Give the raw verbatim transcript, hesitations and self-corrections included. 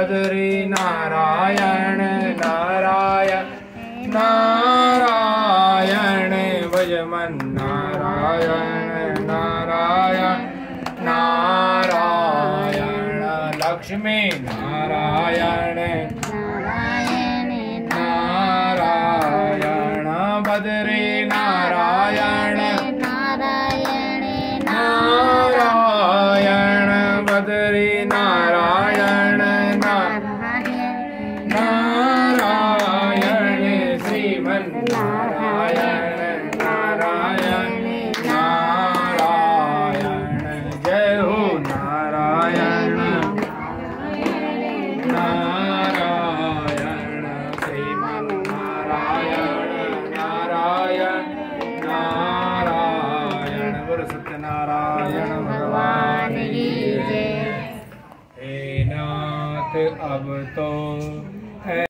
बद्री नारायण नारायण नारायण भजमन नारायण नारायण नारायण लक्ष्मी नारायण नारायण नारायण बद्री नारायण नारायण नारायण बद्री नारायण नारायण श्रीमन नारायण नारायण नारायण जय हो नारायण नारायण श्रीमन नारायण नारायण नारायण गुरु सत्यनारायण भगवान की जय। हे नाथ अब तो